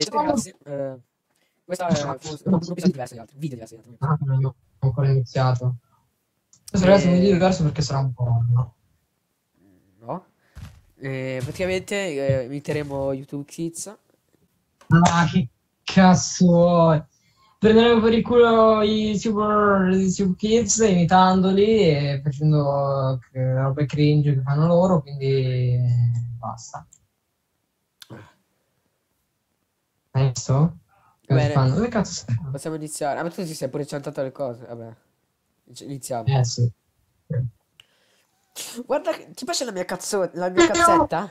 Ciao ragazzi, questo è un episodio diverso dagli altri, video diverso dagli altri. Ah, non ho ancora iniziato. Questo ragazzi è un video diverso perché sarà un po', no? No? Praticamente imiteremo YouTube Kids. Ah, che cazzo vuoi? Prenderemo per il culo i Super Kids imitandoli e facendo robe cringe che fanno loro, quindi basta. Hai visto? Cosa Bene, fanno? Dove cazzo stai? possiamo iniziare. Ah, ma tu ti sei pure cantato le cose, vabbè. Iniziamo. Sì. Guarda, ti piace la mia cazzetta?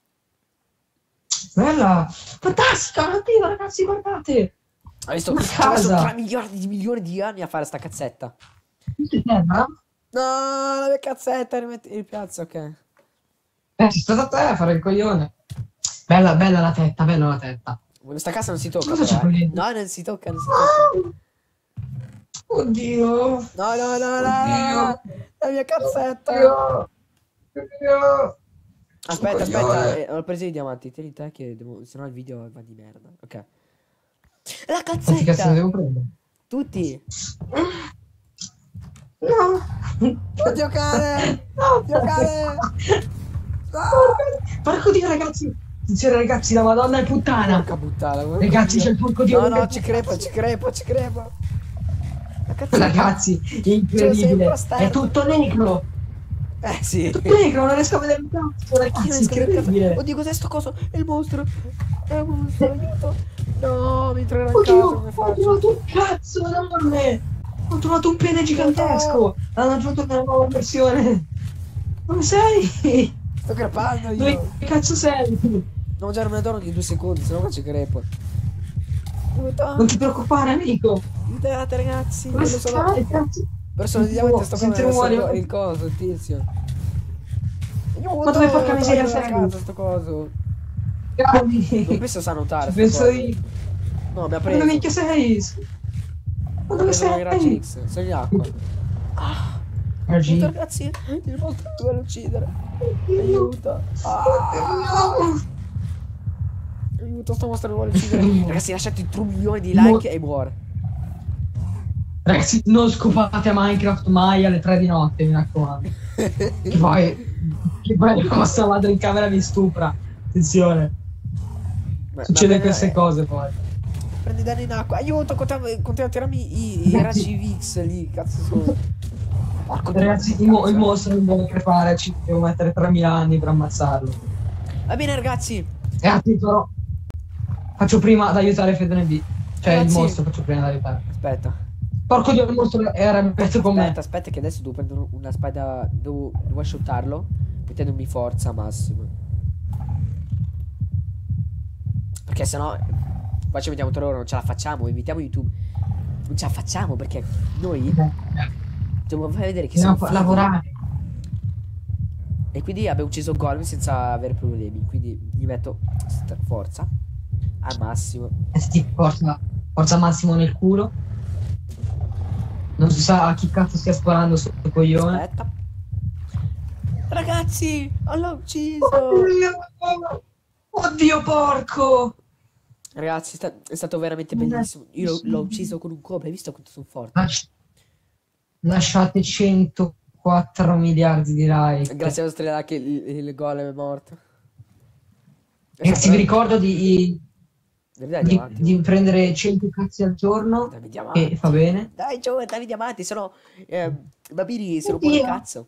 Bella! Fantastica! Oddio, ragazzi, guardate! Hai visto? Una Ci ho messo casa! 3 miliardi di milioni di anni a fare sta cazzetta. Terra? No, la mia cazzetta, rimetti in piazza, ok. È stato a te a fare il coglione. Bella, bella la tetta, bella la tetta. Questa casa non si tocca, Cosa c'è però, qui dentro? No, non si tocca, non si tocca. Oddio! No, no, no, no, Oddio! la mia cazzetta. Oddio! Oddio! Aspetta, Sto coglione. aspetta, ho preso i diamanti, tieni te che devo, sennò il video va di merda. Ok. La Quanti cazzo ne cazzetta! devo prendere? Tutti! No! Oddio cane! No! Oddio cane! Porco Dio, ragazzi! Attenzione, ragazzi, la Madonna è puttana! Porca puttana, Ragazzi, c'è il porco Dio! No, no, che ci puttana. crepo, ci crepo, ci crepo! La cazzetta! Ragazzi, è Ce lo sei incredibile! impostato. È tutto negro! Sì! È tutto negro, non riesco a vedere il cazzo, ragazzi, incredibile! Oddio, cos'è sto coso? È il mostro! È un mostro, aiuto! No, mi entrerà in casa, Oddio, come ho faccio? trovato un cazzo enorme! Ho trovato un pene gigantesco! L'hanno aggiunto nella nuova versione! Dove sei? Sto crepando io! Dove cazzo sei? Devo mangiare un adorno di 2 secondi, sennò qua ci crepo. Aiuto! Non ti preoccupare, amico! Aiutate ragazzi! Dove Quello sono... stai, cazzo? Persone di diamante sto Senti come rumori. il coso, il tizio. Aiuto! Ma dove porca miseria toglimi da sei? casa sto coso. Gabi! Non penso sa nuotare Ci sto penso coso. io! No, mi ha Ma preso. dove minchia sei? Ma Mi ha dove preso con i raggi sei? X. Sono in acqua. Ah! RG. Aiuto ragazzi! Il mostro mi vuole uccidere. Aiuto! Ah! Aiuto, sto mostro mi vuole uccidere. Ragazzi, lasciate 3 milioni di like e muore. Ragazzi, non scopate a Minecraft mai alle 3 di notte, mi raccomando. Che poi la vostra madre in camera vi stupra. Attenzione. Succede queste cose poi. Prendi danni in acqua. Aiuto, continua a tirarmi i raggi X lì, cazzo sono. Porco Ragazzi, il mostro non deve crepare, ci devo mettere 3000 anni per ammazzarlo. Va bene ragazzi. Ragazzi, però faccio prima ad aiutare Fedone B. Cioè Ragazzi, il mostro faccio prima ad aiutare. Aspetta. Porco Dio, il mostro è arrabbiato con me. Aspetta che adesso devo prendere una spada. Devo shootarlo mettendomi forza massima. Perché sennò qua ci mettiamo 3 ore, non ce la facciamo, invitiamo YouTube. Non ce la facciamo perché noi dobbiamo far vedere che siamo Dobbiamo lavorare. E quindi abbiamo ucciso Golem senza avere problemi. Quindi gli metto forza al massimo. Forza massimo nel culo. Non si sa a chi cazzo stia sparando sotto il coglione. Aspetta. Ragazzi, l'ho ucciso. Oddio, porco. Ragazzi, è stato veramente bellissimo. Io l'ho ucciso con un colpo. Hai visto quanto sono forte? Lasciate 104 miliardi di like. Grazie ai vostri like il golem è morto. Ragazzi, vi ricordo di prendere 100 cazzi al giorno. E fa bene. Dai, giù, dammi diamanti, sennò i bambini se lo buono il cazzo.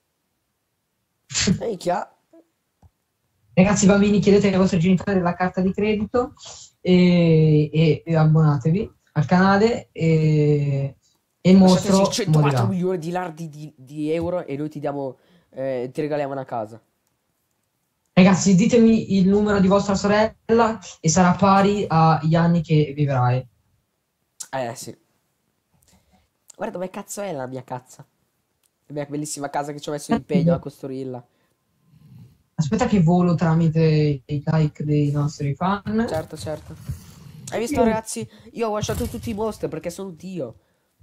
Minchia. Ragazzi, bambini, chiedete ai vostri genitori la carta di credito e abbonatevi al canale e il mostro 104 morirà. milioni di lardi di euro e noi ti diamo ti regaliamo una casa. Ragazzi, ditemi il numero di vostra sorella e sarà pari agli anni che vivrai. Sì. Guarda dove cazzo è la mia cazza. La mia bellissima casa che ci ho messo impegno a costruirla. Aspetta che volo tramite i like dei nostri fan. Certo, certo. Hai visto ragazzi? Io ho lasciato tutti i mostri perché sono Dio.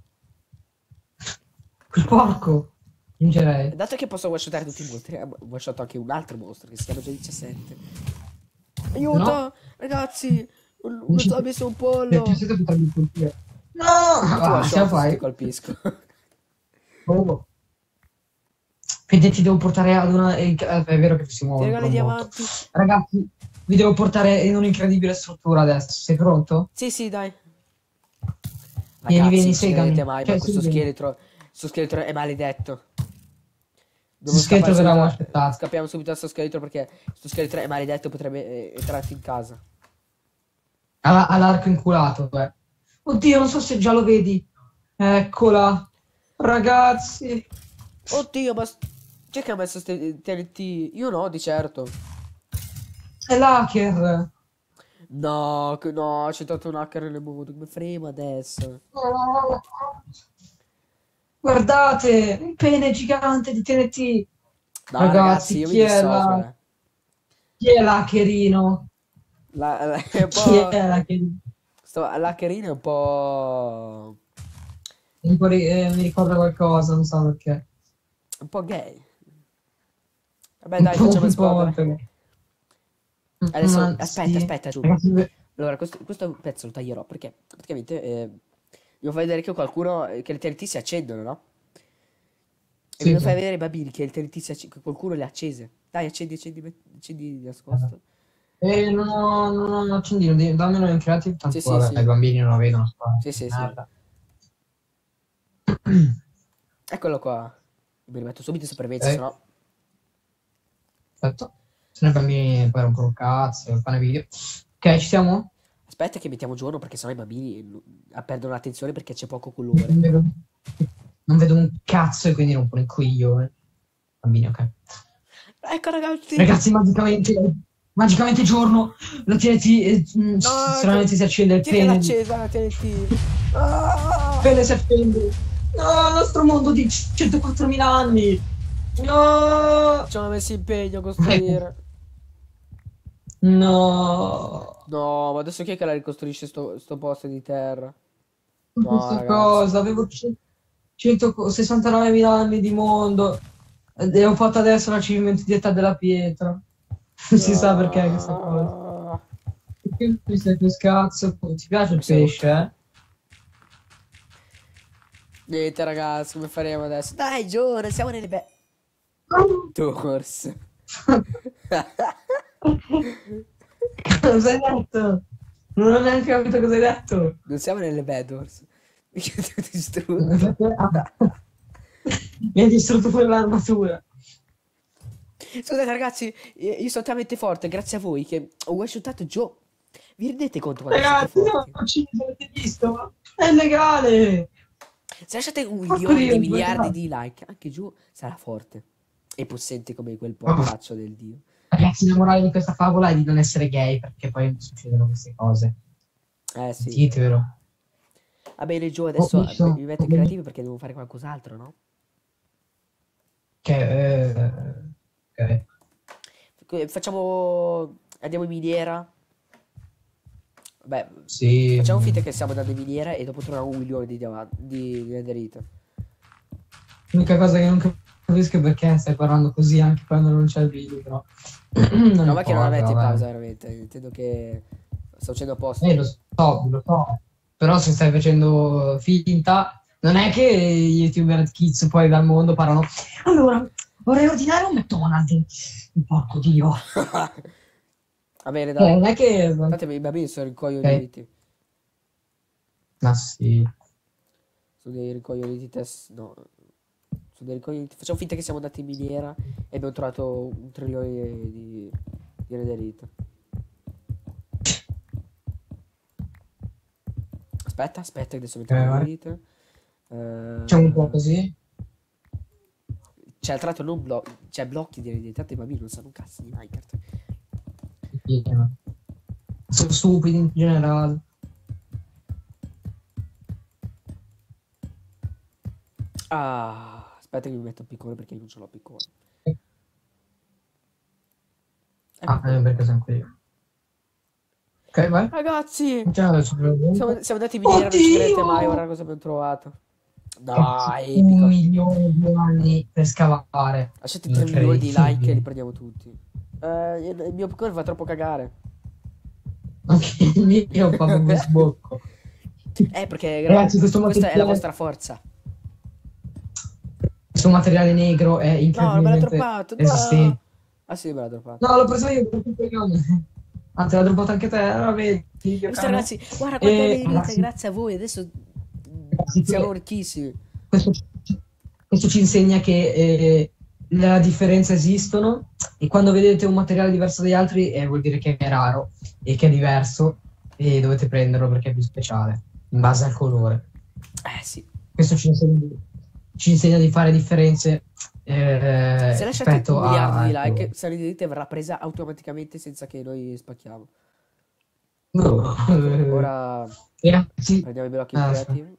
Quel porco. Vincerei. Dato che posso one-shotare tutti i mostri, ho one-shot anche un altro mostro che si chiama già 17. Aiuto! No. Ragazzi! Mi sto messo un pollo. Perché siete potrebbe colpire. No! Tu Ah, ce la se ti fai? colpisco. Oh. Quindi ti devo portare ad una... È vero che si Ti muovono regalo per i un botto. diamanti. Ragazzi, vi devo portare in un'incredibile struttura adesso. Sei pronto? Sì, sì, dai. Vieni, Ragazzi, vieni, non ci credete segami. mai, ma Cioè, sì, vieni. questo scheletro è maledetto. Questo Devo scappare scheletro subito. verrà aspettato. Scappiamo subito da sto scheletro perché sto scheletro è maledetto, potrebbe entrarti in casa. All'arco inculato, beh. Oddio, non so se già lo vedi. Eccola. Ragazzi. Oddio, ma chi è che ha messo ste TNT? Io no, di certo. È l'hacker. No, no, c'è stato un hacker nel mondo, come faremo adesso? Guardate, un pene gigante di TNT. No, ragazzi, Ragazzi, io mi dissocio, eh. chi è l'hackerino? È un Chi po'... è l'hackerino? L'hackerino è un po'... Mi ricorda qualcosa, non so perché. un po' gay. Vabbè, dai, facciamo esplodere. Adesso, Ma aspetta, sì. aspetta, giù. Ragazzi, Allora, questo pezzo lo taglierò perché praticamente devo far vedere che qualcuno, che le TNT si accendono, no? E sì, devo sì. far vedere ai bambini che le TNT che qualcuno le ha accese. Dai, accendi, accendi di nascosto. Non ho un accendino, dammelo in creative, tanto Sì, sì, vabbè, sì. i bambini non lo vedono. Sì, sì, sì. Merda. Eccolo qua. Mi rimetto subito in sopravvivenza, Ok, sennò... perfetto. Se no i bambini poi rompono un cazzo, fanno video. Ok, ci siamo? Aspetta che mettiamo giorno perché sennò i bambini perdono l'attenzione perché c'è poco colore. Non vedo un cazzo e quindi rompono il coglione. Bambini, ok. Ecco, ragazzi. Ragazzi, magicamente giorno, la TNT, stranamente si accende il Chi è che l'ha pene. accesa la TNT? Ah! Il pene si accende. No, il nostro mondo di 104.000 anni. No. Ci hanno messo impegno a costruire. No. No, ma adesso chi è che la ricostruisce sto posto di terra? No, Questa ragazzi. cosa, avevo 169.000 anni di mondo e ho fatto adesso l'achievement di età della pietra. Non si sa perché questa cosa. Perché mi stai più scazzo? Ti piace il pesce, eh? Niente, ragazzi, come faremo adesso? Dai, giuro, siamo nelle Doors. Cosa hai detto? Non ho neanche capito cosa hai detto. Non siamo nelle Bedwars. Mi ho distrutto. Mi hai distrutto pure l'armatura. Scusate, ragazzi, io sono talmente forte grazie a voi che ho one-shotato Joe. Vi rendete conto quanto siete Ragazzi, no, forti? non ci avete visto? È illegale. Se lasciate un Porco milione Dio, di miliardi guarda. di like, anche Joe sarà forte e possente come quel portaccio del dio. Ragazzi, la morale di questa favola è di non essere gay perché poi succedono queste cose. Sì. Ditevelo. Va bene, Joe, adesso visto. mi metto in creativo perché devo fare qualcos'altro, no? Ok. Facciamo... andiamo in miniera. Beh, Sì. facciamo finta che siamo andati in miniera e dopo troviamo 1 milione di netherite. L'unica cosa che non capisco è perché stai parlando così anche quando non c'è il video, però. No, ma che non la metti in pausa, veramente. Intendo che sto facendo apposta. Lo so. Però se stai facendo finta, non è che gli youtuber kids poi dal mondo parlano. Allora, vorrei ordinare un McDonald's. Porco Dio. Va bene, dai. Non è che... Tanto i bambini sono rincoglioniti. Ma sì. Sono dei rincoglioniti no. Sono dei rincoglioniti. Facciamo finta che siamo andati in miniera e abbiamo trovato 1 trilione di netherite. Aspetta, che adesso mettiamo netherite. Facciamo un po' così. Cioè, tra l'altro non blocchi di netherite. Tanto i bambini non sanno un cazzo di Minecraft. Sono stupidi in generale. Aspetta che mi metto il piccone perché io non ce l'ho piccone. Perché sono qui io. Ok, vai. Ragazzi, Siamo siamo andati in miniera, non ci credete mai, guarda cosa abbiamo trovato. Dai, epico. 1 milione di anni per scavare. Lasciate 3 milioni di like e li prendiamo tutti. Il mio piccone fa troppo cagare. Anche il mio fa proprio sbocco. Perché Ragazzi, questo questa è la materiale, vostra forza. questo materiale negro è No, me l'ha incredibilmente droppato. No. resistente. Ah sì, me l'ha droppato. No, l'ho preso io, per il coglione. Ah, te l'ha droppato anche te, vedi, Hai Dio visto cane. ragazzi? Guarda quante E merite, ragazzi, grazie a voi. Adesso ragazzi, siamo ricchissimi. questo, questo ci insegna che le differenze esistono e quando vedete un materiale diverso dagli altri vuol dire che è raro e che è diverso e dovete prenderlo perché è più speciale, in base al colore. Sì. Questo ci insegna di fare differenze Se lasciate un rispetto miliardo di al like, colore. Salite verrà presa automaticamente senza che noi spacchiamo. No. Ora Ragazzi, prendiamo i blocchi aspetta. creativi.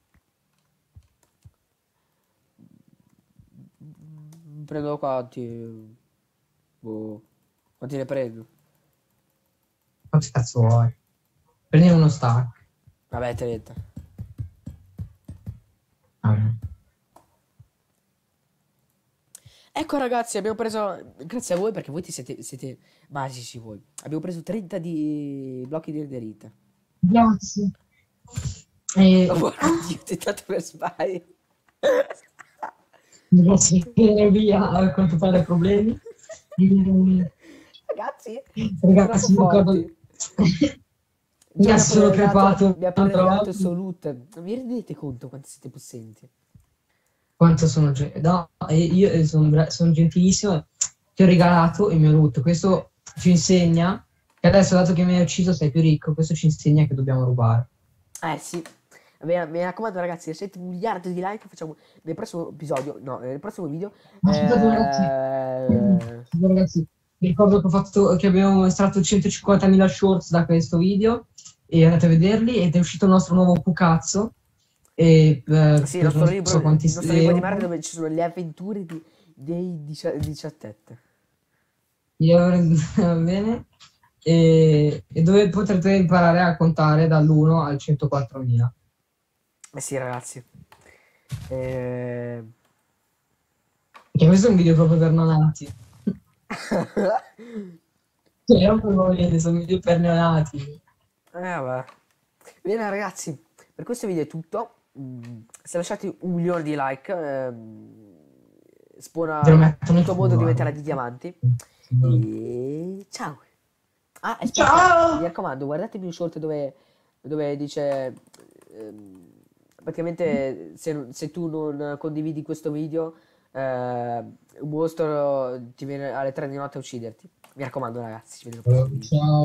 Prendo quanti? Boh. Quanti ne prendo? Quanti cazzo vuoi? Prendi uno stack. Vabbè, 30. Ah, Ecco ragazzi, abbiamo preso, grazie a voi perché voi siete magici voi. Abbiamo preso 30 di blocchi di netherite. grazie. Oh, porco Dio, ho tentato per sbaglio. Grazie per via a quanto pare problemi. Ragazzi, siete troppo Ragazzi, Luca, forti. mi ha solo crepato Mi ha appena un'altra regalato il volta. suo loot. Non vi rendete conto quanto siete possenti? Quanto sono no, io sono gentilissimo. Ti ho regalato il mio loot. Questo ci insegna che adesso, dato che mi hai ucciso, sei più ricco. Questo ci insegna che dobbiamo rubare. Sì. Mi raccomando ragazzi, lasciate un miliardo di like, facciamo nel prossimo episodio, no, nel prossimo video. Ma scusate, ragazzi, scusate, ragazzi, vi ricordo che abbiamo estratto 150.000 shorts da questo video e andate a vederli ed è uscito il nostro nuovo Pukazzo. E Sì, per non so quanti il nostro libro di Mario euro. dove ci sono le avventure dei 17. Va bene. E dove potrete imparare a contare dall'1 al 104.000. Sì ragazzi. Eh... Perché questo è un video proprio per neonati. Cioè, non per voi, sono video per neonati. Vabbè. Bene ragazzi, per questo video è tutto. Se lasciate 1 milione di like, Te lo spona mettono in tutto mondo culo. diventerà di diamanti. E ciao. Aspetta, Ciao! mi raccomando, guardatevi un short dove dice praticamente se tu non condividi questo video, un mostro ti viene alle 3 di notte a ucciderti. Mi raccomando ragazzi, ci vediamo al prossimo video. Ciao.